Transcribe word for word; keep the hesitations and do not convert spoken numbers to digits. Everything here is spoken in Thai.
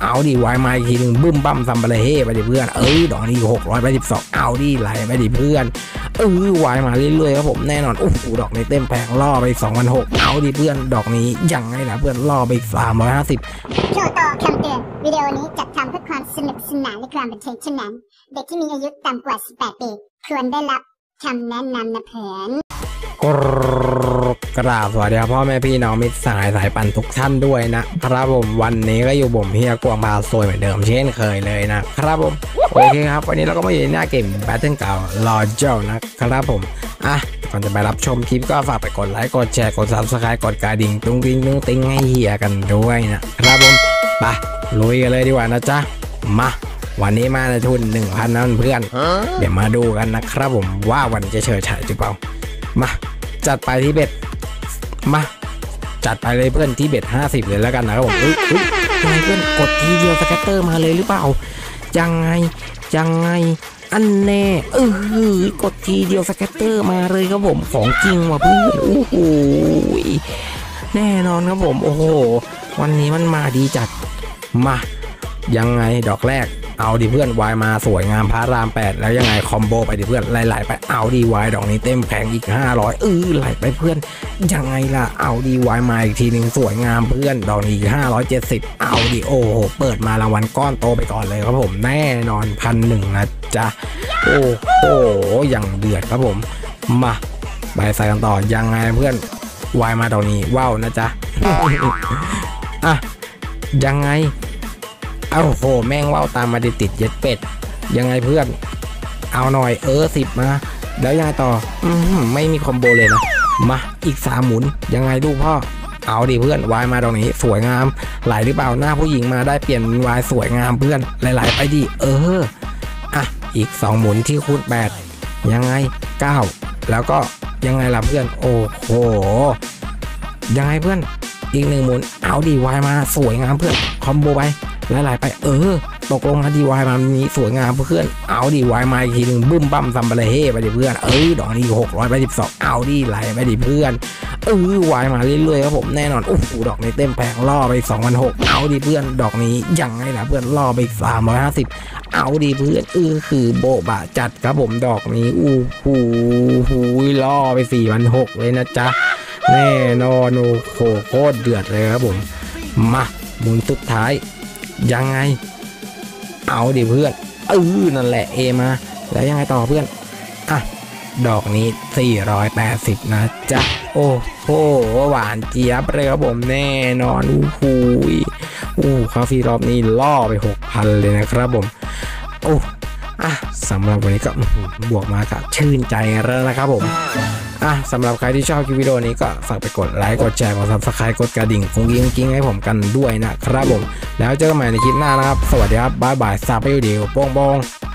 เอาดิวายมาอีกทีหนึ่งบึ้มบั้มซัมเบลเฮ่ไปดิเพื่อนเออดอกนี้หกร้อยแปดสิบสองเอาดิไหลไปดิเพื่อนเออวายมาเรื่อยๆครับผมแน่นอนโอ้โหดอกนี้เต็มแผงล่อไปสองพันหกเอาดิเพื่อนดอกนี้ยังไงล่ะเพื่อนล่อไปสามร้อยห้าสิบโชว์ต่อคำเตือนวิดีโอนี้จัดทำเพื่อความสนุกสนานและความบันเทิงเท่านั้นเด็กที่มีอายุต่ำกว่าสิบแปดปีควรได้รับคำแนะนำนะเพื่อนกราบสวัสดีครับพ่อแม่พี่น้องมิตรสหายสายปั่นทุกท่านด้วยนะครับผมวันนี้ก็อยู่ผมเฮียกวางพาซวยเหมือนเดิมเช่นเคยเลยนะครับผมโอเคครับวันนี้เราก็มาอยู่ในหน้าเกมแบทเทิลเก่ารอเจ้านะครับผมอ่ะก่อนจะไปรับชมคลิปก็ฝากไปกดไลค์กดแชร์กดซับสไครต์กดกระดิ่งตุ้งติ้งตุ้งติ้งให้เฮียกันด้วยนะครับผมไปลุยกันเลยดีกว่านะจ๊ะมาวันนี้มาในทุน หนึ่งพัน นะเพื่อนเดี๋ยวมาดูกันนะครับผมว่าวันจะเฉิดฉายหรือเปล่ามาจัดไปที่เบ็ดมาจัดไปเลยเพื่อนที่เบ็ดห้าสิบเลยแล้วกันนะครับผมอุ้ยอุ้ยยังไงเพื่อนกดทีเดียวสแกตเตอร์มาเลยหรือเปล่ายังไงยังไงอันแน่เออกดทีเดียวสแกตเตอร์มาเลยครับผมของจริงว่ะเพื่อนโอ้โหแน่นอนครับผมโอ้โหวันนี้มันมาดีจัดมายังไงดอกแรกเอาดิเพื่อนวายมาสวยงามพระรามแปดแล้วยังไงคอมโบไปดิเพื่อนไหลๆไปเอาดีวายดอกนี้เต็มแผงอีกห้าร้อยเออไหลไปเพื่อนยังไงล่ะเอาดีวายมาอีกทีหนึ่งสวยงามเพื่อนดอกนี้อีกห้าร้อยเจ็ดสิบเอาดีโอ้โหเปิดมารางวัลก้อนโตไปก่อนเลยครับผมแน่นอนพันหนึ่งนะจ๊ะโอ้โหอย่างเดือดครับผมมาไปใส่กันต่อยังไงเพื่อนวายมาดอกนี้ว้าวนะจ๊ะอ่ะยังไงเอาโหแม่งว่าวตามมาติดติดเย็ดเป็ดยังไงเพื่อนเอาหน่อยเออสิบมาแล้วยังไงต่ออืมไม่มีคอมโบเลยนะมาอีกสามหมุนยังไงดูพ่อเอาดิเพื่อนวายมาตรงนี้สวยงามไหลหรือเปล่าหน้าผู้หญิงมาได้เปลี่ยนวายสวยงามเพื่อนไหลๆไปดิเอออ่ะอีกสองหมุนที่คูณแปดยังไงเก้าแล้วก็ยังไงล่ะเพื่อนโอ้โหยังไงเพื่อนอีกหนึ่งหมุนเอาดิวายมาสวยงามเพื่อนคอมโบไปไหลๆไปเออตกลงมาดีวายมันนี้สวยงามเพื่อนเอาดีวายมาอีกทีหนึ่งบึ้มบั้มซัมเบลเฮ่ไปดิเพื่อนเออดอกนี้หกร้อยแปดสิบสองเอาดีไหลไปดิเพื่อนเออวายมาเรื่อยๆครับผมแน่นอนโอ้โหดอกนี้เต็มแผงล่อไปสองพันหกเอาดีเพื่อนดอกนี้ยังไงล่ะเพื่อนล่อไปสามร้อยห้าสิบเอาดีเพื่อนเออคือโบบะจัดครับผมดอกนี้อู้หูหูล่อไปสี่พันหกเลยนะจ๊ะแน่นอนโอ้โหโคตรเดือดเลยครับผมมาหมุนสุดท้ายยังไงเอาดิเพื่อนเออนั่นแหละเอมาแล้วยังไงต่อเพื่อนอ่ะดอกนี้สี่ร้อยแปดสิบนะจ๊ะโอ้โหหวานเจี๊ยบเลยครับผมแน่นอนอู้หูอู้คาฟีรอบนี้ล่อไป หกพัน เลยนะครับผมโอ้อ่ะสำหรับวันนี้ก็บวกมากับชื่นใจแล้วนะครับผมอ่ะสำหรับใครที่ชอบคลิปวิดีโอนี้ก็ฝากไปกดไลค์กดแชร์กดซับสไครต์กดกระดิ่งกุ้งกิ้งกิ้งให้ผมกันด้วยนะครับผมแล้วเจอกันใหม่ในคลิปหน้านะครับสวัสดีครับบ๊ายบายซาไปอยู่ดีโป้งโป้ง